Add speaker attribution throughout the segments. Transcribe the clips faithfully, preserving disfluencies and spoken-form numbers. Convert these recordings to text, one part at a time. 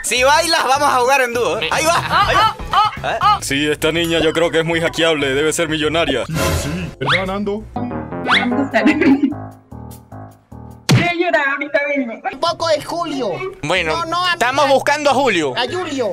Speaker 1: Si bailas, vamos a jugar en dúo. Ahí va.
Speaker 2: Oh,
Speaker 1: Ahí va.
Speaker 2: oh, oh,
Speaker 1: ¿Eh?
Speaker 2: oh.
Speaker 3: Sí, esta niña yo creo que es muy hackeable, debe ser millonaria.
Speaker 4: Sí, ¿verdad, Nando?
Speaker 5: Un poco de Julio.
Speaker 2: Bueno,
Speaker 5: No, no, a-
Speaker 2: estamos buscando a Julio.
Speaker 5: A Julio.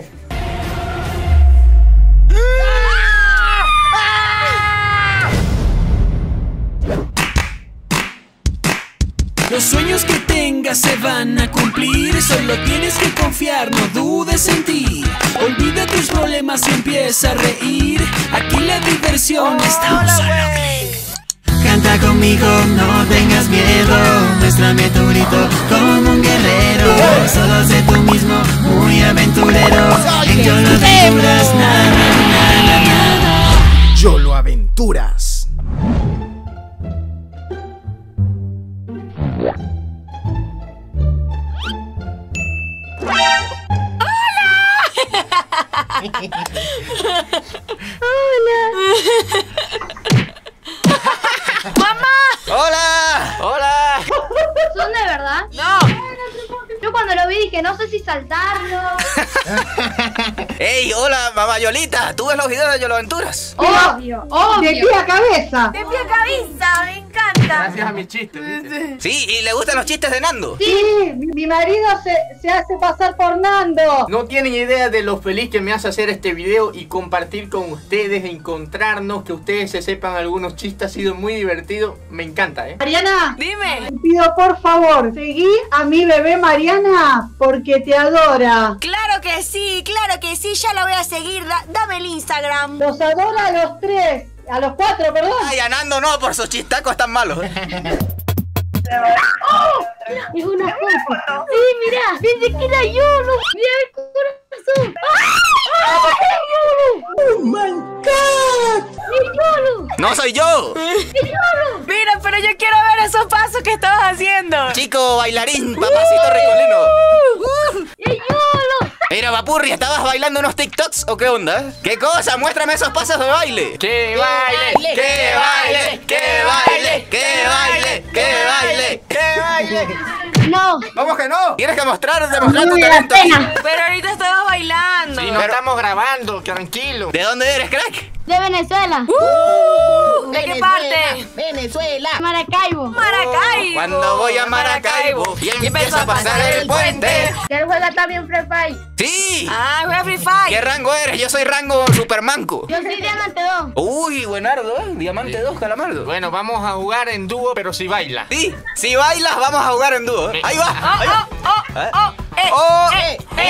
Speaker 6: Los sueños que tengas se van a cumplir. Solo tienes que confiar, no dudes en ti. Olvida tus problemas y empieza a reír. Aquí la diversión está un solo clic. Canta conmigo, no tengas miedo. Muéstrame tu grito como un guerrero. Solo sé tú mismo, muy aventurero. En Yolo Aventuras, nada, nada, nada.
Speaker 7: Yolo Aventuras.
Speaker 1: ¡Hola! ¡Hola!
Speaker 8: ¿Son de verdad?
Speaker 2: No.
Speaker 8: Yo cuando lo vi dije, no sé si saltarlo.
Speaker 1: ¡Ey, hola, mamá Yolita! ¿Tú ves los videos de Yolo Aventuras?
Speaker 8: Obvio, obvio.
Speaker 9: De pie a cabeza.
Speaker 2: De pie a cabeza, me encanta.
Speaker 10: Gracias a mi chiste, ¿viste?
Speaker 1: Sí, ¿y le gustan los chistes de Nando?
Speaker 9: Sí, mi, mi marido se, se hace pasar por Nando.
Speaker 10: No tienen idea de lo feliz que me hace hacer este video y compartir con ustedes, encontrarnos, que ustedes se sepan algunos chistes, ha sido muy divertido. Me encanta, ¿eh?
Speaker 9: Mariana,
Speaker 2: Dime.
Speaker 9: te pido por favor, seguí a mi bebé Mariana porque te adora.
Speaker 2: Claro que sí, claro que sí, ya la voy a seguir. Da- dame el Instagram.
Speaker 9: Los adora a los tres, a los cuatro, perdón.
Speaker 1: Ay, a Nando no, por sus chistacos tan malos.
Speaker 8: Es una foto. Sí, mirá. Pensé que era Yolo. Mira el corazón. ¡Ah! ¡Es Yolo!
Speaker 9: ¡Oh, my God!
Speaker 8: ¡Es Yolo!
Speaker 1: ¡No soy yo!
Speaker 8: ¡Es Yolo!
Speaker 2: Mira, pero yo quiero ver esos pasos que estabas haciendo.
Speaker 1: Chico bailarín, papacito ricolino.
Speaker 8: ¡Es Yolo!
Speaker 1: Mira, Papurri, ¿estabas bailando unos TikToks o qué onda? ¿Qué cosa? Muéstrame esos pasos de baile.
Speaker 10: ¡Que baile!
Speaker 1: ¡Que baile! ¡Que baile! ¡Que baile! ¡Que baile!
Speaker 10: ¡Que baile!
Speaker 8: No.
Speaker 1: ¿Cómo que no? ¿Tienes que mostrar, demostrar tu
Speaker 8: No me da
Speaker 1: talento?
Speaker 8: pena.
Speaker 2: Pero ahorita estabas bailando.
Speaker 10: Sí, no estamos grabando, tranquilo.
Speaker 1: ¿De dónde eres, crack?
Speaker 8: De Venezuela.
Speaker 2: Uh, ¿De qué parte?
Speaker 5: Venezuela.
Speaker 8: Maracaibo.
Speaker 2: Maracaibo.
Speaker 1: Cuando voy a Maracaibo y empieza a pasar el puente.
Speaker 8: Que él juega también Free Fire.
Speaker 1: ¡Sí!
Speaker 2: Ah, juega Free Fire.
Speaker 1: ¿Qué rango eres? Yo soy rango supermanco.
Speaker 8: Yo soy Diamante dos.
Speaker 1: Uy, buenardo, ¿eh? Diamante dos, calamardo.
Speaker 10: Bueno, vamos a jugar en dúo, pero si baila.
Speaker 1: Sí, si bailas, vamos a jugar en dúo. Ahí va,
Speaker 2: Oh,
Speaker 1: ahí va.
Speaker 2: oh, oh,
Speaker 1: ¿Eh?
Speaker 2: oh, eh,
Speaker 1: ¡Oh!
Speaker 2: eh, eh.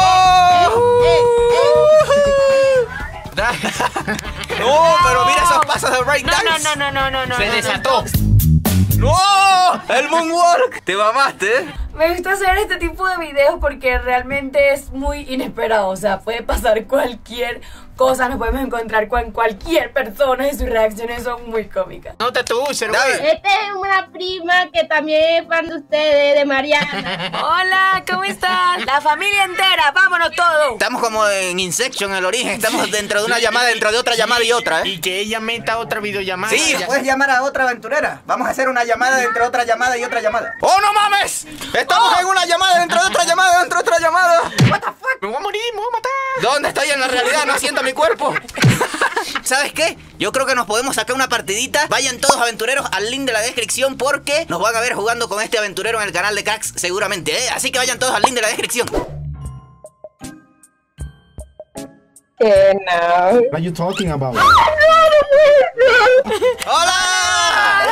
Speaker 1: No, pero mira esos pasos de breakdance.
Speaker 2: No, no, no, no, no, no.
Speaker 10: Se
Speaker 2: no,
Speaker 10: desató.
Speaker 1: ¡No! ¡El moonwalk! Te mamaste, ¿eh?
Speaker 2: Me gusta hacer este tipo de videos porque realmente es muy inesperado. O sea, puede pasar cualquier cosa, nos podemos encontrar con cualquier persona y sus reacciones son muy cómicas.
Speaker 10: Nota tu user,
Speaker 1: David.
Speaker 10: güey.
Speaker 8: Esta es una prima que también es fan de ustedes, de Mariana.
Speaker 2: Hola, ¿cómo están? La familia entera, vámonos todos.
Speaker 1: Estamos como en Inception, el origen. Estamos dentro de una llamada, dentro de otra llamada y otra, ¿eh?
Speaker 10: Y que ella meta otra videollamada.
Speaker 1: Sí,
Speaker 10: Ya-
Speaker 1: puedes llamar a otra aventurera. Vamos a hacer una llamada dentro de otra llamada y otra llamada. ¡Oh, no mames! Estamos en una llamada dentro de otra llamada, dentro de otra llamada.
Speaker 10: What the fuck, me voy a morir, me voy a matar.
Speaker 1: ¿Dónde estoy en la realidad? No siento mi cuerpo. ¿Sabes qué? Yo creo que nos podemos sacar una partidita. Vayan todos aventureros al link de la descripción porque nos van a ver jugando con este aventurero en el canal de Cracks seguramente, ¿eh? Así que vayan todos al link de la descripción.
Speaker 4: What are you talking about?
Speaker 1: ¡Hola!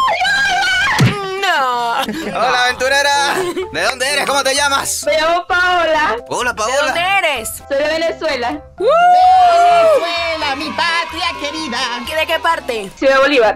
Speaker 2: No.
Speaker 1: ¡Hola, aventurera! ¿De dónde eres? ¿Cómo te llamas?
Speaker 8: Me llamo Paola.
Speaker 1: Hola,
Speaker 2: ¿De dónde
Speaker 1: Paola.
Speaker 2: eres?
Speaker 8: Soy de Venezuela.
Speaker 5: Venezuela, mi patria querida.
Speaker 2: ¿De qué parte?
Speaker 8: Ciudad Bolívar.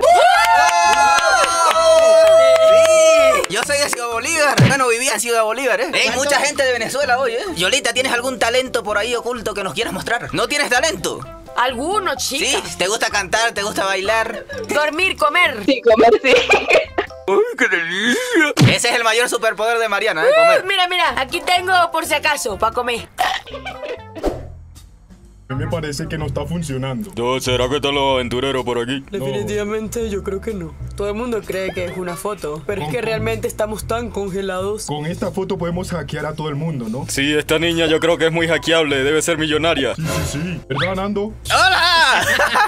Speaker 1: ¡Sí! Yo soy de Ciudad Bolívar. Bueno, vivía en Ciudad Bolívar, ¿eh? Hay mucha gente de Venezuela hoy, ¿eh? Yolita, ¿tienes algún talento por ahí oculto que nos quieras mostrar? ¿No tienes talento?
Speaker 2: Algunos, chicas.
Speaker 1: ¿Sí? ¿Te gusta cantar? ¿Te gusta bailar?
Speaker 2: Dormir, comer.
Speaker 8: Sí, comer, sí.
Speaker 1: ¡Ay, qué delicia! Ese es el mayor superpoder de Mariana, ¿eh? Comer.
Speaker 2: Mira, mira, aquí tengo por si acaso, para comer.
Speaker 4: A mí me parece que no está funcionando.
Speaker 3: Yo, ¿será que están los aventureros por aquí?
Speaker 11: Definitivamente yo creo que no. Todo el mundo cree que es una foto, pero es que realmente estamos tan congelados.
Speaker 4: Con esta foto podemos hackear a todo el mundo, ¿no?
Speaker 3: Sí, esta niña yo creo que es muy hackeable, debe ser millonaria.
Speaker 4: Sí, sí, sí. ¿Verdad, Nando?
Speaker 1: ¡Hola!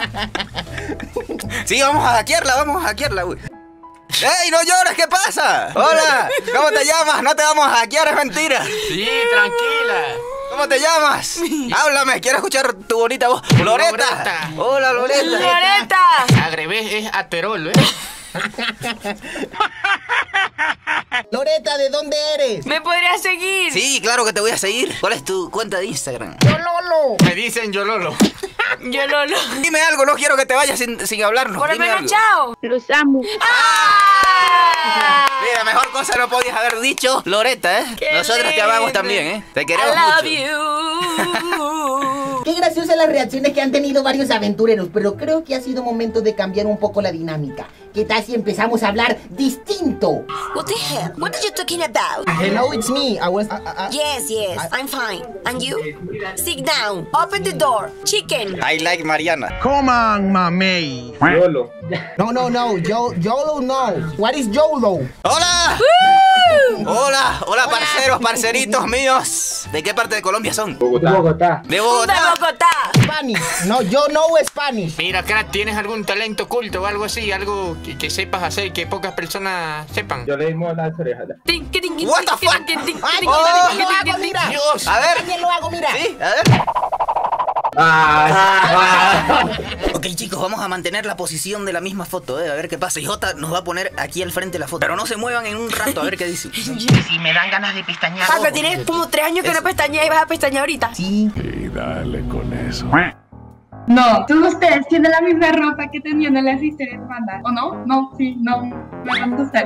Speaker 1: Sí, vamos a hackearla, vamos a hackearla, güey. ¡Ey, no llores! ¿Qué pasa? Hola, ¿cómo te llamas? No te vamos a hackear, es mentira.
Speaker 10: Sí, tranquila.
Speaker 1: ¿Cómo te llamas? Háblame, quiero escuchar tu bonita voz. ¡Loreta!
Speaker 10: Loreta.
Speaker 1: ¡Hola, Loreta!
Speaker 2: ¡Loreta!
Speaker 10: Al revés es aterol, ¿eh?
Speaker 5: Loreta, ¿de dónde eres?
Speaker 2: ¿Me podrías seguir?
Speaker 1: Sí, claro que te voy a seguir. ¿Cuál es tu cuenta de Instagram?
Speaker 5: Yololo.
Speaker 10: Me dicen Yololo.
Speaker 2: Yololo.
Speaker 1: Dime algo, no quiero que te vayas sin, sin hablarnos.
Speaker 2: Por lo
Speaker 1: Dime
Speaker 2: menos,
Speaker 1: algo.
Speaker 2: chao.
Speaker 8: Los amo.
Speaker 2: ¡Ah!
Speaker 1: Mira, mejor cosa no podías haber dicho, Loreta, ¿eh?
Speaker 2: Qué
Speaker 1: Nosotros te amamos también, ¿eh? Te
Speaker 2: I
Speaker 1: queremos
Speaker 2: love
Speaker 1: mucho.
Speaker 2: you.
Speaker 5: Qué graciosas las reacciones que han tenido varios aventureros, pero creo que ha sido momento de cambiar un poco la dinámica. ¿Qué tal si empezamos a hablar distinto?
Speaker 12: What the hell? What are you talking about?
Speaker 5: Hello, it's me. I was... Uh, uh,
Speaker 12: Yes, yes, I'm fine. And you? Sit down. Open the door. Chicken.
Speaker 1: I like Mariana.
Speaker 7: Come on, mamey.
Speaker 10: Yolo.
Speaker 5: No, no, no. Yo, Yolo, no. What is Yolo?
Speaker 1: ¡Hola! Hola, hola, parceros, parceritos míos. ¿De qué parte de Colombia son?
Speaker 10: Bogotá.
Speaker 5: Bogotá.
Speaker 1: De Bogotá.
Speaker 2: De Bogotá.
Speaker 5: Spanish. No, yo no Spanish.
Speaker 10: Mira, crack, ¿tienes algún talento oculto o algo así? Algo que, que sepas hacer que pocas personas sepan. Yo le dimos las orejas.
Speaker 1: What the fuck?
Speaker 5: Ay,
Speaker 1: Oh,
Speaker 5: yo lo hago, mira.
Speaker 1: Dios. A ver.
Speaker 5: También lo hago, mira.
Speaker 1: Sí, a ver. Ok, chicos, vamos a mantener la posición de la misma foto, ¿eh? A ver qué pasa. Y Jota nos va a poner aquí al frente la foto. Pero no se muevan en un rato, a ver qué dicen.
Speaker 5: Si me dan ganas de pestañear.
Speaker 2: Ah, pero tienes como tres años que no pestañeas y vas a pestañear ahorita.
Speaker 5: Sí.
Speaker 3: Y dale con eso.
Speaker 8: No, todos ustedes tienen la misma ropa que tenían en las historias de banda. ¿O no? No, sí, no. Me van a gustar.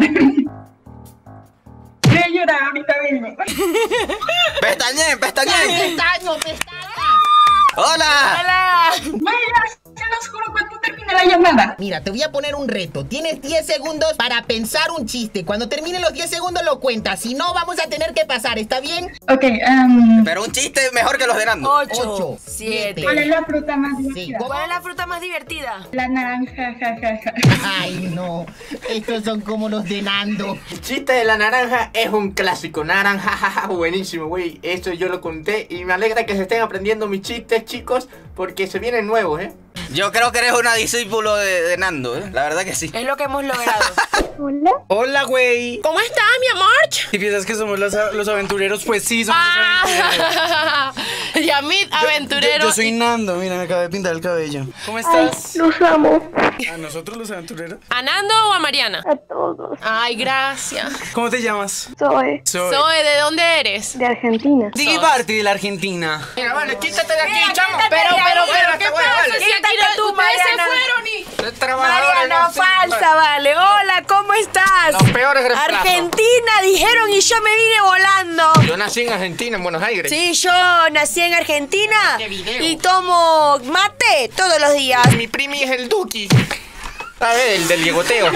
Speaker 8: Voy a llorar ahorita mismo.
Speaker 1: ¡Pestañen, pestañen!
Speaker 5: Pestaño, pestaña.
Speaker 1: ¡Hola!
Speaker 2: ¡Hola!
Speaker 8: Vaya, se los juro cuando termine la llamada.
Speaker 5: Mira, te voy a poner un reto. Tienes diez segundos para pensar un chiste. Cuando termine los diez segundos lo cuentas. Si no, vamos a tener que pasar. ¿Está bien?
Speaker 8: Ok, um,
Speaker 1: Pero un chiste mejor que los de Nando.
Speaker 2: Ocho,
Speaker 5: Ocho,
Speaker 2: siete.
Speaker 8: ¿cuál es la fruta más divertida?
Speaker 5: ¿cómo?
Speaker 2: ¿Cuál es la fruta más divertida?
Speaker 8: La naranja, ja, ja, ja.
Speaker 5: Ay, no. Estos son como los de Nando.
Speaker 10: El chiste de la naranja es un clásico. Naranja, jaja, buenísimo, güey. Eso yo lo conté y me alegra que se estén aprendiendo mis chistes, chicos, porque se vienen nuevos, ¿eh?
Speaker 1: Yo creo que eres una discípulo de, de Nando, ¿eh? La verdad que sí.
Speaker 2: Es lo que hemos logrado.
Speaker 8: Hola.
Speaker 11: Hola, güey.
Speaker 12: ¿Cómo está, mi amor?
Speaker 11: Si piensas que somos los, los aventureros, pues sí, somos
Speaker 12: Ah.
Speaker 11: los aventureros.
Speaker 12: Yamit, aventurero.
Speaker 11: Yo, yo soy Nando, mira, me acabé de pintar el cabello. ¿Cómo
Speaker 8: Ay,
Speaker 11: estás?
Speaker 8: los amo.
Speaker 11: ¿A nosotros los aventureros?
Speaker 12: ¿A Nando o a Mariana?
Speaker 8: A todos.
Speaker 12: Ay, gracias.
Speaker 11: ¿Cómo te llamas?
Speaker 8: Soy
Speaker 11: Soy.
Speaker 12: Zoe, ¿de dónde eres?
Speaker 8: de Argentina.
Speaker 11: ¿De qué parte de la Argentina?
Speaker 10: Mira, vale, quítate de aquí,
Speaker 2: Mira,
Speaker 10: chamo.
Speaker 2: quítate
Speaker 12: Pero,
Speaker 2: de
Speaker 12: pero,
Speaker 2: ahí.
Speaker 12: pero, ¿qué
Speaker 10: Vale,
Speaker 12: pasa?
Speaker 10: vale.
Speaker 12: Si aquí
Speaker 2: Quítate
Speaker 12: no-
Speaker 2: tú,
Speaker 12: ustedes se
Speaker 2: Mariana.
Speaker 12: fueron y...
Speaker 10: Los trabajadores
Speaker 2: Mariana,
Speaker 10: no-
Speaker 2: falsa, vale. Hola, ¿cómo estás?
Speaker 10: Los peores reemplazos.
Speaker 2: Argentina, dijeron, y yo me vine volando.
Speaker 10: Yo nací en Argentina, en Buenos Aires.
Speaker 2: Sí, yo nací en Argentina
Speaker 10: ¿Qué video?
Speaker 2: y tomo mate todos los días.
Speaker 10: Mi primi es el Duki. A ver, el del liegoteo.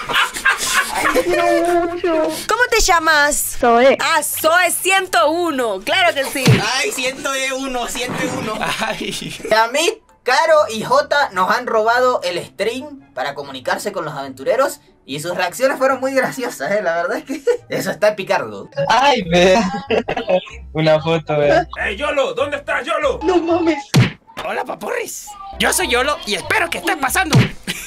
Speaker 2: ¿Cómo te llamas?
Speaker 8: Soy.
Speaker 2: Ah, Zoe ciento uno, claro que sí.
Speaker 1: Ay, ciento uno, ciento uno.
Speaker 10: Ay.
Speaker 1: Yamit, Caro y Jota nos han robado el stream para comunicarse con los aventureros y sus reacciones fueron muy graciosas, ¿eh? La verdad es que eso está picardo.
Speaker 13: Ay, ve. Una foto, ve.
Speaker 3: ¡Ey, Yolo! ¿Dónde estás, Yolo?
Speaker 8: No mames.
Speaker 11: Hola, paporris. Yo soy Yolo y espero que estés pasando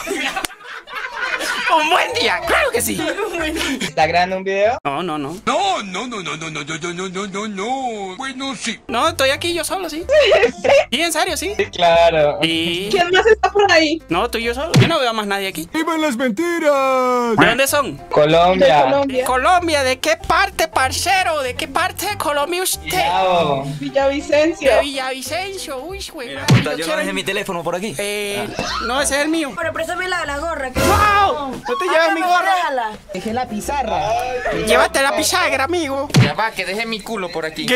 Speaker 11: un buen día. Claro que sí.
Speaker 13: ¿Está grabando un video?
Speaker 11: No, no, no.
Speaker 3: No, no, no, no, no, no, no, no, no, no, no. Bueno, sí.
Speaker 11: No, estoy aquí yo solo, sí. Sí, en serio, sí.
Speaker 13: Sí, claro.
Speaker 11: Y...
Speaker 8: ¿Quién más está por ahí?
Speaker 11: No, tú y yo solo. Yo no veo a más nadie aquí.
Speaker 4: ¡Vivan las mentiras!
Speaker 11: ¿De dónde son?
Speaker 13: Colombia.
Speaker 11: De Colombia. ¿De qué parte, parcero? ¿De qué parte de Colombia usted?
Speaker 13: Chao.
Speaker 8: Villavicencio.
Speaker 11: De Villavicencio. Uy, güey.
Speaker 3: Jota, yo no dejé mi teléfono por aquí.
Speaker 11: Eh, no, ese es el mío.
Speaker 2: Pero préstame la, la gorra. Que...
Speaker 11: ¡Wow! No te llevas mi gorra.
Speaker 2: Déjala.
Speaker 5: Dejé la pizarra.
Speaker 11: Llévate la pizarra, amigo.
Speaker 10: Ya va, que dejé mi culo por aquí.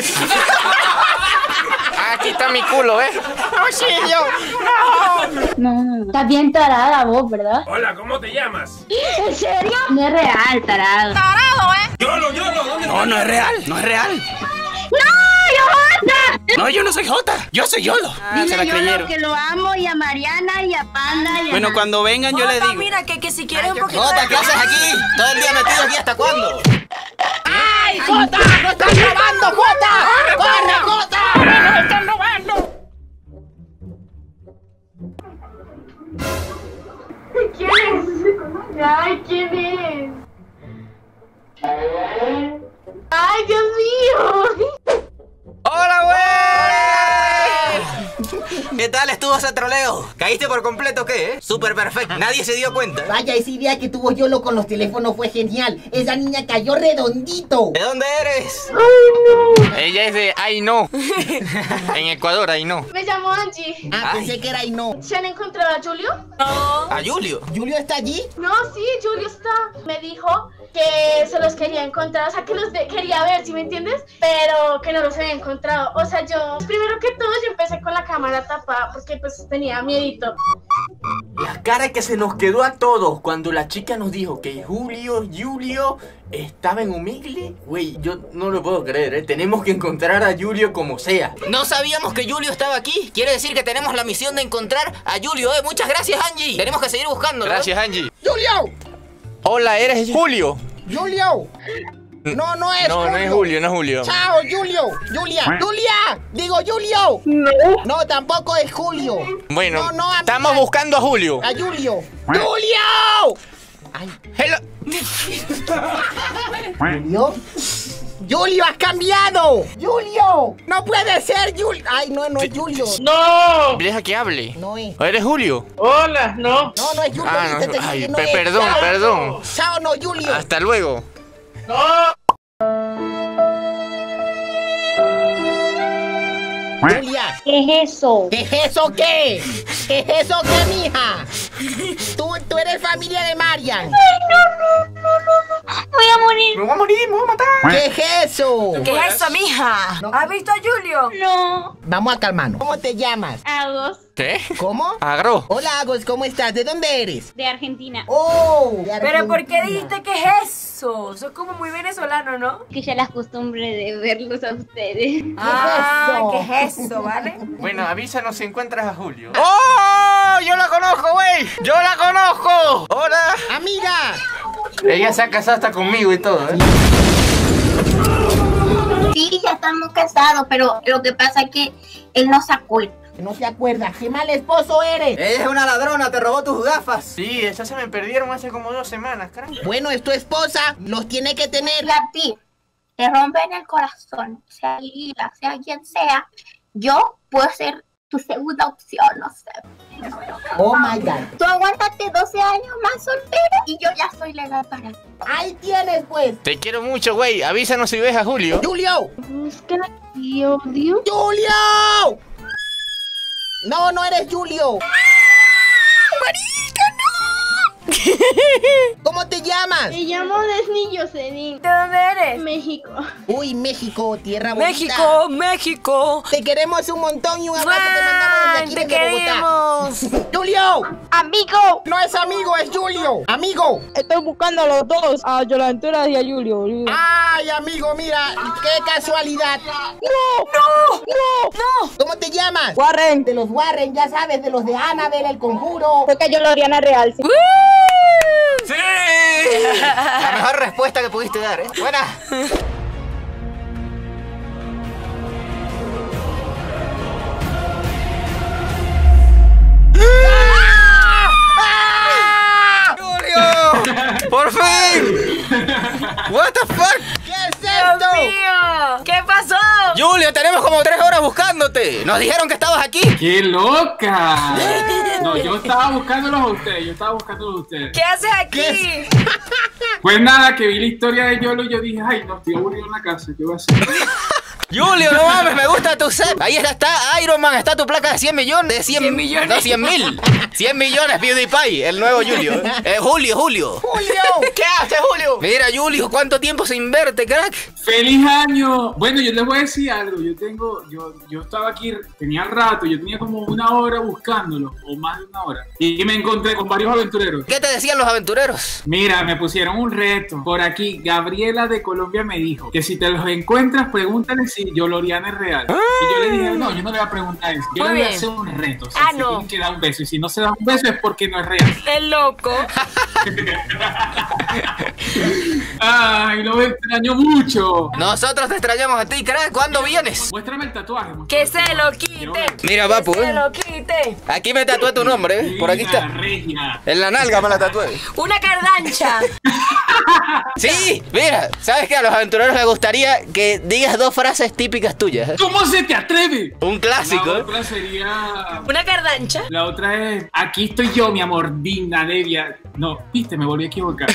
Speaker 10: Ah, aquí está mi culo, ¿eh?
Speaker 11: ¡Auxilio! ¡No!
Speaker 8: No, no, no. Estás bien tarada vos, ¿verdad?
Speaker 3: Hola, ¿cómo te llamas?
Speaker 8: ¿En serio? No es real, tarado.
Speaker 3: Yolo, Yolo, ¿dónde
Speaker 11: No, no es real. No es real.
Speaker 8: ¡No, Yolanda!
Speaker 11: No,
Speaker 1: No, yo no soy Jota, yo soy Yolo.
Speaker 8: Ah, Dile a Yolo que lo amo y a Mariana y a Panda y a
Speaker 1: Bueno, cuando vengan yo le digo.
Speaker 2: Mira, que, que si quieres un poquito
Speaker 1: Jota,
Speaker 2: de...
Speaker 1: ¿qué haces aquí? Todo el día metido aquí, ¿hasta cuándo?
Speaker 5: ¡Ay, Jota! ¡No están robando, Jota! ¡Corre, Jota! ¡Nos están robando!
Speaker 8: ¿Quién es? Ay, ¿quién es? Ay, Dios mío.
Speaker 1: ¡Hola, güey! ¿Qué tal estuvo ese troleo? ¿Caíste por completo o qué, eh? Súper perfecto, nadie se dio cuenta.
Speaker 5: Vaya, esa idea que tuvo Yolo con los teléfonos fue genial. Esa niña cayó redondito.
Speaker 1: ¿De dónde eres?
Speaker 8: Ay, no.
Speaker 10: Ella es de Ay no. En Ecuador, Ay no.
Speaker 8: Me llamo Angie.
Speaker 5: Ah,
Speaker 1: Ay.
Speaker 5: pensé que era y no.
Speaker 8: ¿Se han encontrado a Julio?
Speaker 2: No.
Speaker 1: ¿A Julio?
Speaker 5: ¿Julio está allí?
Speaker 8: No, sí, Julio está. Me dijo que se los quería encontrar, o sea, que los ve- quería ver, ¿sí me entiendes? Pero que no los había encontrado. O sea, yo, primero que todo, yo empecé con la cámara tapada porque pues tenía miedito.
Speaker 10: La cara que se nos quedó a todos cuando la chica nos dijo que Julio, Julio estaba en Omegle. Güey, yo no lo puedo creer, ¿eh? Tenemos que encontrar a Julio como sea.
Speaker 1: No sabíamos que Julio estaba aquí. Quiere decir que tenemos la misión de encontrar a Julio, eh. Muchas gracias, Angie. Tenemos que seguir buscándolo.
Speaker 10: Gracias, Angie.
Speaker 5: ¡Julio!
Speaker 10: Hola, ¿eres Julio?
Speaker 5: ¡Julio! No, no es
Speaker 10: No,
Speaker 5: Julio.
Speaker 10: no es Julio, no es Julio.
Speaker 5: ¡Chao, Julio! ¡Julia! ¡Julia! ¡Digo Julio!
Speaker 8: No.
Speaker 5: No, tampoco es Julio.
Speaker 10: Bueno,
Speaker 5: No, no, amiga.
Speaker 10: estamos buscando a Julio.
Speaker 5: ¡A Julio! ¡Julio! Ay.
Speaker 10: Hello.
Speaker 5: ¿Julio? ¡Julio, has cambiado! ¡Julio! ¡No puede ser, Julio! ¡Ay, no, no es Julio!
Speaker 10: ¡No! Deja que hable.
Speaker 5: No es.
Speaker 10: ¿Eres Julio?
Speaker 13: Hola, no.
Speaker 5: No, no es Julio.
Speaker 10: Ah, no,
Speaker 5: Te- te- te-
Speaker 10: ay,
Speaker 5: no
Speaker 10: pe-
Speaker 5: es.
Speaker 10: perdón,
Speaker 5: Chao.
Speaker 10: perdón.
Speaker 5: Chao, no, Julio.
Speaker 10: Hasta luego.
Speaker 5: Julia.
Speaker 8: ¿Qué es eso?
Speaker 5: ¿Qué es eso qué? ¿Qué es eso qué, mija? Tú, tú eres familia de Marian.
Speaker 8: Ay, no, no, no, no, no. Voy a morir.
Speaker 10: Me voy a morir, me voy a matar.
Speaker 5: ¿Qué es eso?
Speaker 2: ¿Qué es eso, mija? ¿Has visto a Julio?
Speaker 8: No.
Speaker 5: Vamos a calmarnos. ¿Cómo te llamas?
Speaker 8: Agos
Speaker 10: ¿Qué?
Speaker 5: ¿Cómo?
Speaker 10: Agro.
Speaker 5: Hola, Agos, ¿cómo estás? ¿De dónde eres?
Speaker 8: de Argentina.
Speaker 5: Oh, de
Speaker 2: ¿Pero por qué
Speaker 5: Argentina.
Speaker 2: dijiste que es eso? Eso es como muy venezolano, ¿no?
Speaker 8: Que ya las costumbre de verlos a ustedes.
Speaker 2: Ah,
Speaker 5: eso?
Speaker 2: ¿qué es eso, vale?
Speaker 10: Bueno, avísanos si encuentras a Julio. ¡Oh! ¡Yo la conozco, güey! ¡Yo la conozco! ¡Hola!
Speaker 5: Amiga.
Speaker 10: Ella se ha casado hasta conmigo y todo, ¿eh?
Speaker 8: Sí, ya estamos casados, pero lo que pasa es que él no se acuerda.
Speaker 5: No se acuerda. ¡Qué mal esposo eres!
Speaker 1: Ella es una ladrona, te robó tus gafas.
Speaker 10: Sí, esas se me perdieron hace como dos semanas, caramba.
Speaker 5: Bueno, es tu esposa. Los tiene que tener.
Speaker 8: Y a ti, te rompen el corazón, sea Lila, sea quien sea, yo puedo ser tu segunda opción, no sé.
Speaker 5: Oh my God.
Speaker 8: Tú aguántate doce años más soltera y yo ya soy legal para ti.
Speaker 5: Ahí tienes, pues.
Speaker 10: Te quiero mucho, güey. Avísanos si ves a Julio.
Speaker 5: ¡Julio!
Speaker 8: Busca y odio.
Speaker 5: ¡Julio! No, no eres Julio.
Speaker 8: ¡Marica, no!
Speaker 5: ¿Cómo te llamas?
Speaker 8: Me llamo Leslie Jocelyn.
Speaker 2: ¿De dónde eres?
Speaker 8: México.
Speaker 5: Uy, México, tierra bonita.
Speaker 11: México, México.
Speaker 5: Te queremos un montón y un abrazo te mandamos desde aquí
Speaker 2: Te
Speaker 5: desde
Speaker 2: queremos.
Speaker 5: Bogotá. ¡Julio!
Speaker 8: Amigo.
Speaker 5: No es amigo, es Julio. Amigo.
Speaker 14: Estoy buscando a los dos, a Yolaventura y a Julio.
Speaker 5: Ay, amigo, mira, qué casualidad.
Speaker 14: ¡No! ¡No! ¡No!
Speaker 5: ¡No! ¿Cómo te llamas?
Speaker 14: Warren.
Speaker 5: De los Warren, ya sabes, de los de Annabelle, El Conjuro.
Speaker 14: Fue que yo lo Oriana Real. ¿Sí?
Speaker 1: ¡Sí! La mejor respuesta que pudiste dar, ¿eh? Buena. ¡Julio! ¡Por fin! What the fuck?
Speaker 5: ¿Qué es
Speaker 2: Dios
Speaker 5: esto?
Speaker 2: mío, ¿qué pasó?
Speaker 1: Julio, tenemos como tres horas buscándote. Nos dijeron que estabas aquí.
Speaker 15: ¡Qué loca! No, yo estaba buscándolos a ustedes, yo estaba buscándolos a ustedes.
Speaker 2: ¿Qué haces aquí?
Speaker 15: Pues nada, que vi la historia de Yolo y yo dije, ay, no, estoy aburrido en la casa, ¿qué voy a hacer?
Speaker 1: Julio, no mames, me gusta tu set. Ahí está Iron Man, está tu placa de cien millones. De cien,
Speaker 2: cien millones.
Speaker 1: No, cien mil. cien millones, PewDiePie, el nuevo Julio. Eh, Julio, Julio.
Speaker 5: ¡Julio!
Speaker 10: ¿Qué haces, Julio?
Speaker 1: Mira, Julio, ¿cuánto tiempo sin verte, crack?
Speaker 15: ¡Feliz año! Bueno, yo les voy a decir algo. Yo tengo, yo, yo estaba aquí, tenía rato, yo tenía como una hora buscándolo, o más de una hora. Y me encontré con varios aventureros.
Speaker 1: ¿Qué te decían los aventureros?
Speaker 15: Mira, me pusieron un reto. Por aquí, Gabriela de Colombia me dijo que si te los encuentras, pregúntale si Yoloriana es real. ¡Ah! Y yo le dije, no, yo no le voy a preguntar eso. Yo
Speaker 2: Muy
Speaker 15: le voy a
Speaker 2: bien.
Speaker 15: hacer un reto. O sea,
Speaker 2: Ah,
Speaker 15: se
Speaker 2: no.
Speaker 15: tienen que dar un beso. Y si no se da un beso es porque no es real.
Speaker 2: El loco.
Speaker 15: Ay, lo extraño mucho.
Speaker 1: Nosotros te extrañamos a ti, crack. ¿Cuándo vienes?
Speaker 15: Muéstrame el tatuaje.
Speaker 2: Que se lo quite.
Speaker 1: Mira, papu,
Speaker 2: Que se
Speaker 1: ¿eh?
Speaker 2: lo quite.
Speaker 1: Aquí me tatué tu nombre, ¿eh? Por aquí está.
Speaker 15: Regia.
Speaker 1: En la nalga me la tatué.
Speaker 2: Una cardancha.
Speaker 1: Sí, mira, ¿sabes qué? A los aventureros les gustaría que digas dos frases típicas tuyas. ¿eh?
Speaker 15: ¿Cómo se te atreve?
Speaker 1: Un clásico.
Speaker 15: La
Speaker 1: ¿eh?
Speaker 15: otra sería...
Speaker 2: Una cardancha.
Speaker 15: La otra es, aquí estoy yo, mi amor, digna, Devia. No, viste, me volví a equivocar.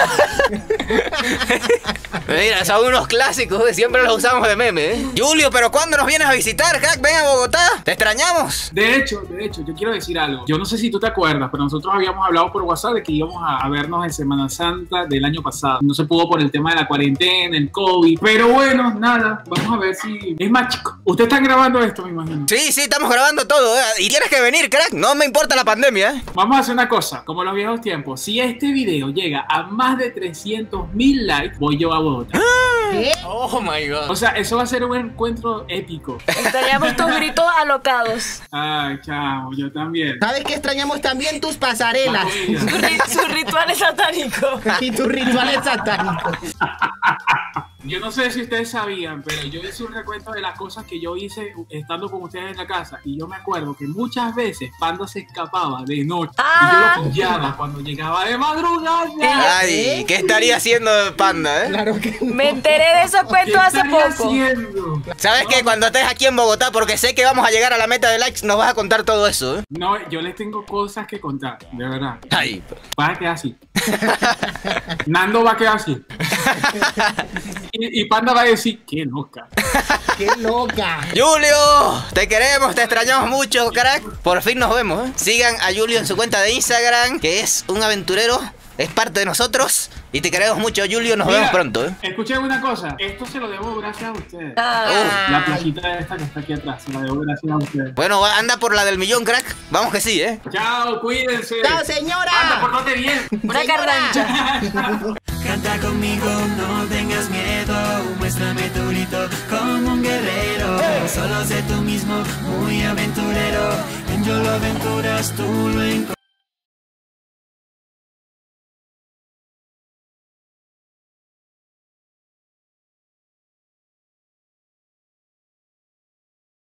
Speaker 1: Mira, son unos clásicos, ¿eh? Siempre los usamos de meme, ¿eh? Julio, ¿pero cuándo nos vienes a visitar, crack? Ven a Bogotá, te extrañamos.
Speaker 15: De hecho, de hecho, yo quiero decir algo. Yo no sé si tú te acuerdas, pero nosotros habíamos hablado por WhatsApp de que íbamos a, a vernos en Semana Santa del año pasado. No se pudo por el tema de la cuarentena, el COVID. Pero bueno, nada, vamos a ver si... Es más, chico, ustedes están grabando esto, me imagino.
Speaker 1: Sí, sí, estamos grabando todo, ¿eh? Y tienes que venir, crack, no me importa la pandemia, ¿eh?
Speaker 15: Vamos a hacer una cosa, como en los viejos tiempos. Si este video llega a más de trescientos mil likes, voy yo a Bogotá.
Speaker 5: ¿Qué?
Speaker 1: Oh my god.
Speaker 15: O sea, eso va a ser un encuentro épico.
Speaker 2: Estaríamos tus gritos alocados.
Speaker 15: Ay, chao, yo también.
Speaker 5: ¿Sabes qué extrañamos también? Tus pasarelas.
Speaker 2: Sus ri- sus rituales satánicos.
Speaker 5: Y tus rituales satánicos.
Speaker 15: Yo no sé si ustedes sabían, pero yo hice un recuento de las cosas que yo hice estando con ustedes en la casa. Y yo me acuerdo que muchas veces Panda se escapaba de noche.
Speaker 2: Ah.
Speaker 15: Y yo lo pillaba cuando llegaba de madrugada.
Speaker 1: Ay, ¿qué estaría haciendo Panda, eh?
Speaker 5: Claro que no.
Speaker 2: Me enteré de esos
Speaker 15: ¿Qué
Speaker 2: cuentos hace
Speaker 15: estaría
Speaker 2: poco.
Speaker 15: haciendo?
Speaker 1: ¿Sabes qué? Cuando estés aquí en Bogotá, porque sé que vamos a llegar a la meta de likes, nos vas a contar todo eso, ¿eh?
Speaker 15: No, yo les tengo cosas que contar, de verdad.
Speaker 1: Ay.
Speaker 15: Va a quedar así. Nando va a quedar así. Y, y Panda va a decir, qué loca.
Speaker 5: ¡Qué loca!
Speaker 1: Julio, te queremos, te extrañamos mucho, crack. Por fin nos vemos, ¿eh? Sigan a Julio en su cuenta de Instagram, que es un aventurero, es parte de nosotros. Y te queremos mucho, Julio, nos
Speaker 15: Mira,
Speaker 1: vemos pronto, ¿eh?
Speaker 15: Escuchen una cosa, esto se lo debo gracias a ustedes.
Speaker 2: Ah.
Speaker 15: La playita esta que está aquí atrás, se la debo gracias a ustedes.
Speaker 1: Bueno, va- anda por la del millón, crack. Vamos que sí, ¿eh?
Speaker 15: Chao, cuídense.
Speaker 5: ¡Chao, señora!
Speaker 15: Anda, portate bien.
Speaker 2: Una cardancha.
Speaker 6: Canta conmigo, no tengas miedo, muéstrame tu grito como un guerrero. Solo sé tú mismo, muy aventurero. En Yolo Aventuras tú lo encontrarás.